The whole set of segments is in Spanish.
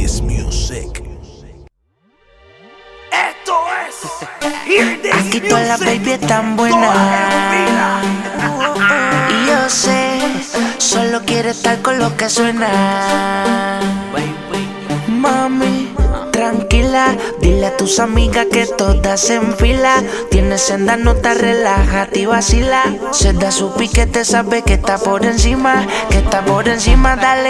This music. Esto es Aquí todas las baby están buenas. Y yo sé, solo quiere estar con lo que suena. Mami, tranquila, dile a tus amigas que todas se enfila. Tienes senda nota, relájate y vacila. Se da su piquete, sabe que está por encima. Que está por encima, dale.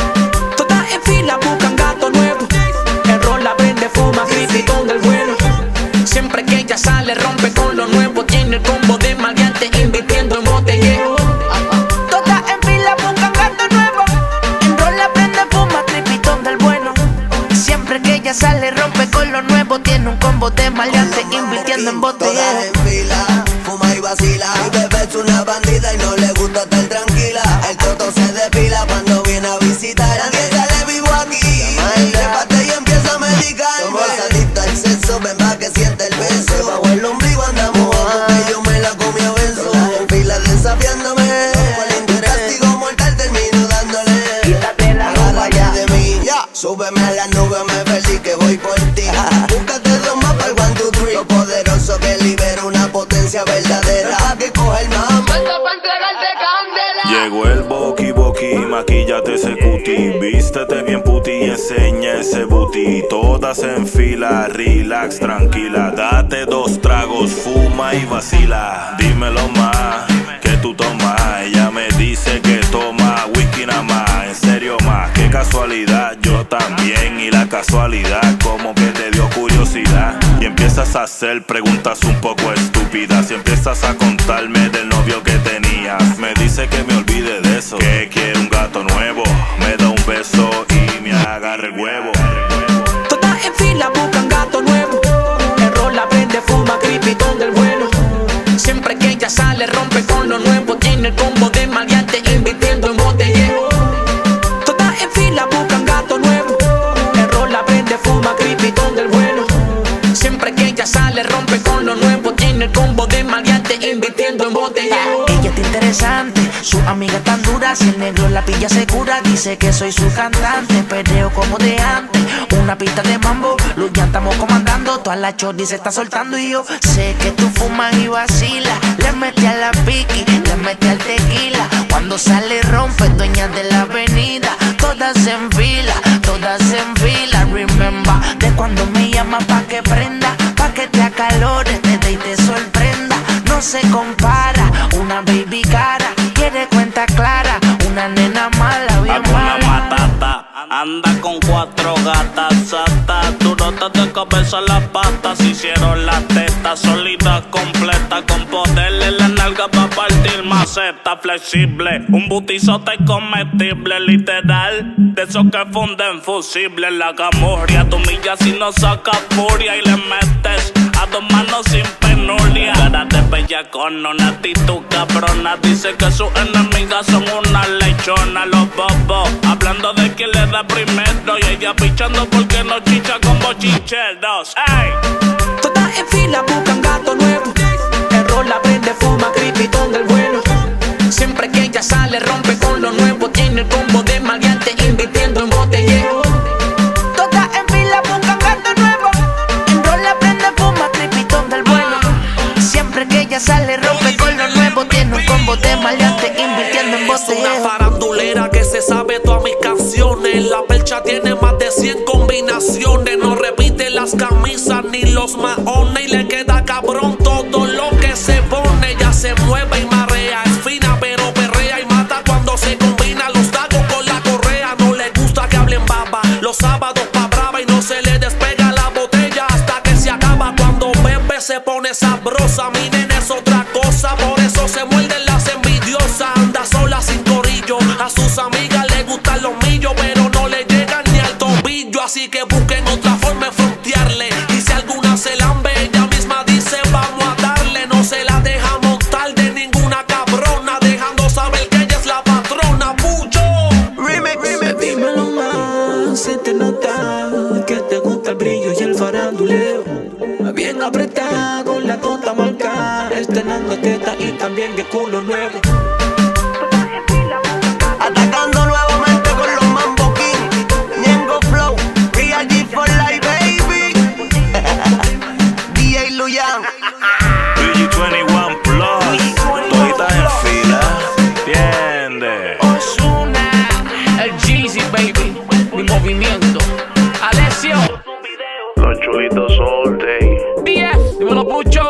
Todas en fila buscan gato nuevo. Enrola, prende, fuma, criticón del bueno. Siempre que ella sale rompe con lo nuevo. Tiene el combo de maleante invirtiendo en botellero. Todas en fila buscan gato nuevo. Enrola, prende, fuma, cripitón del bueno. Siempre que ella sale rompe con lo nuevo. Tiene un combo de maleante invirtiendo en botellero. Todas en fila, fuma y vacila. Mi bebé es una bandida y no le gusta estar tranquila. El toto se depila cuando viene a visitar. Nadie sale vivo aquí. Trépate y empieza a medicarme. Somos adictos al sexo, ven pa' que siente el beso. Bajo el ombligo andamos que yo me la comí a beso. Todas en fila desafiándome. Por el castigo mortal termino dándole. Quítate la ropa ya de mí. Súbeme a la nube, me perdí que voy por ti. Búscate dos más para el 1, 2, 3. Lo poderoso que libera una potencia verdadera. Que coge el mambo para entregarte candela. Llegó el boqui boqui, maquillate ese cuti. Vístete bien puti y enseña ese booty. Todas en fila, relax, tranquila. Date 2 tragos, fuma y vacila. Dímelo más, que tú tomas. Ella me dice que toma whisky nada más. En serio más, qué casualidad, yo también. Y la casualidad como que te dio curiosidad. Y empiezas a hacer preguntas un poco estúpidas. Y empiezas a contarme del novio que tenías. Me dice que me olvide de eso, que quiere un gato nuevo. Me da un beso y me agarra el huevo. Todas en fila buscan gato nuevo. Enrola, prende, fuma, cripitón del bueno. Siempre que ella sale rompe con lo nuevo. Tiene el combo de maleante invirtiendo en botellero. Todas en fila buscan gato nuevo. Enrola, prende, fuma, cripitón del bueno. Siempre que ella sale rompe con lo nuevo. Tiene el combo de maleante invirtiendo en botellero. Ella está interesante, su amiga tan dura. Si el negro la pilla segura, dice que soy su cantante. Perreo como de antes, una pista de mambo. Luz ya estamos comandando, toda la chordi se está soltando. Y yo sé que tú fumas y vacilas. Le mete a la piqui, le mete al tequila. Cuando sale rompe, dueña de la avenida. Todas en fila, todas en fila. Remember, de cuando me llama pa' que prenda, pa' que te acalores, te dé y te sorprenda. No se compara, una baby cara, quiere cuenta clara, una nena mala, bien Alguna mala. matata, anda con 4 gatas satas. Durotas de cabeza las patas, hicieron las tetas sólidas, completas, con poder en la nalga pa' partir maceta flexible. Un butizote comestible, literal, de esos que funden fusible. La camurria, tu milla si no saca furia y le metes a 2 manos sin penuria. Cara de bellacona, una actitud cabrona. Dice que sus enemigas son una lechona. Los bobos, hablando de quién le da primero. Y ella pichando porque no chicha con bochincheros. ¡Ey! Todas en fila buscan gato nuevo. Enrola, prende, fuma, cripitón del bueno. Siempre que ella sale rompe con lo nuevo. Tiene el combo de maleante invirtiendo en botellero. Todas en fila buscan gato nuevo. Enrola, prende, fuma, cripitón del bueno. Siempre que ella sale rompe con lo nuevo. Tiene un combo de maleante invirtiendo en Es una botellero. farandulera que se sabe todas mis canciones. La percha tiene más de 100 combinaciones. No repite las camisas ni los maones. Y le queda cabrón todo lo que se pone. Ya se mueve y marea. Es fina pero perrea y mata cuando se combina los tacos con la correa. No le gusta que hablen baba. Los sábados pa' brava y no se le despega la botella hasta que se acaba. Cuando bebe se pone sabrosa. Mi nena es otra cosa. Por eso se muerden las envidiosas. Anda sola sin corillo. A sus amigas le gustan los millos, pero no le llegan ni al tobillo. Así que busquen otra forma de frontearle. Y si alguna se lambe, ella misma dice vamos a darle. No se la deja montar de ninguna cabrona, dejando saber que ella es la patrona. Pucho. Remix. Dímelo más, se te nota que te gusta el brillo y el faranduleo. Bien apretado, la tota marca, estrenando teta y también que culo nuevo. Atacando nuevamente con los Mambo King, Ñengo Flow. 21 Plus, toditas en fila, ¿entiendes? Ozuna, el Jeezy, baby, mi movimiento. Alessio, Los chulitos all day. 10, dímelo, Pucho.